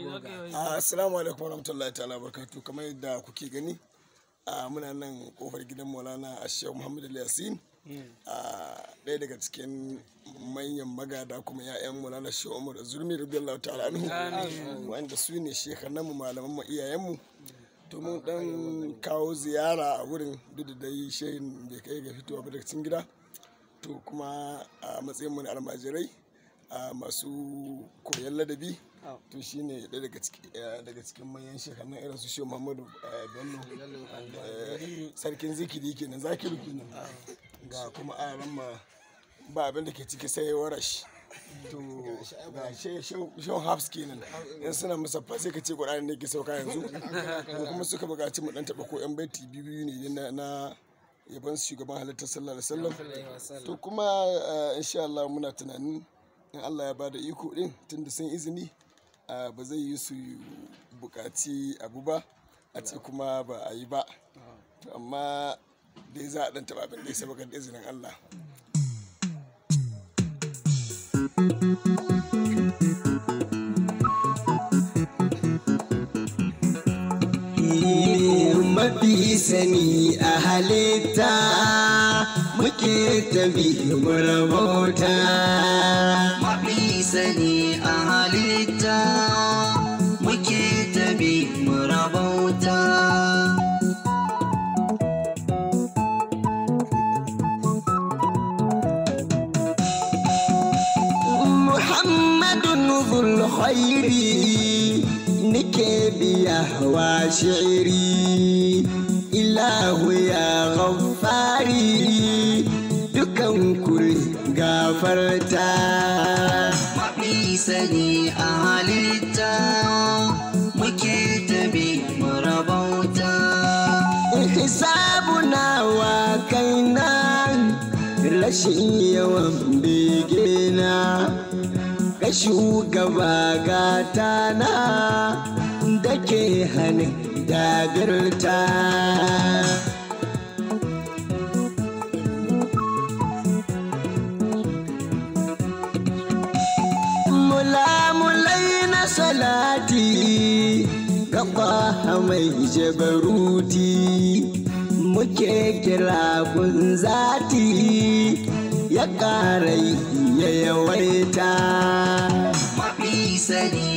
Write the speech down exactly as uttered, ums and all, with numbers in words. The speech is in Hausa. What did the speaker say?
Assalamu alaikum warahmatullahi ta'ala barakatuh. Kamar yadda kuke gani muna nan kofar gidan Maulana Sheikh Muhammad Yasin, ɗaya daga cikin manyan magada kuma ya'yan Maulana Sheikh Umar Zulmi radiyallahu ta'ala anhu, wanda su ne shekhananmu malaman mu iyayen mu. To mun dan kawo ziyara a wurin duk da dai shehin bai kai ga fitowa ba daga cikin gida. To kuma a matsayin mu na almajirai masu koyon ladabi, to shine ɗaya daga cikin daga cikin manyan shekhannan irin su Shehu Muhammadu Bello, sarkin zikiri kenan, zakiru kenan, ga kuma aran ma ba abin da ke ciki sai warash. To ga Shehu Hafs kenan, in suna musaffa sai ka ce Qur'ani ne ke sauka yanzu, ko kuma suka buƙaci mu dan taba ko yan baiti biyu ne na yaban shugaban halittar sallallahu alaihi wasallam. To kuma insha Allah muna tunanin in Allah ya bada iko din, tunda sun izini ba zai yi su bukaci abu ba a ce kuma ba a yi ba, amma dai za a dan taba abin da ya saba da izinin Allah. Mafi sani a halitta muke tabi murabauta, mafi sani a halitta muke tabi murabauta. Muhammadun dhul khairi nike biya wa shi'iri, ilahu ya ghaffari dukan kuri gafarta. Mafi sani a halitta muke tabi murabauta, hisabuna wa kaina rashin yawan begena, ga shugaba gata na da ke hannun dagarta. Mulamulai na salati ga ƙwaha mai jabaruti, muke kira gun zati ya ƙara ya yawaita. Mafi sani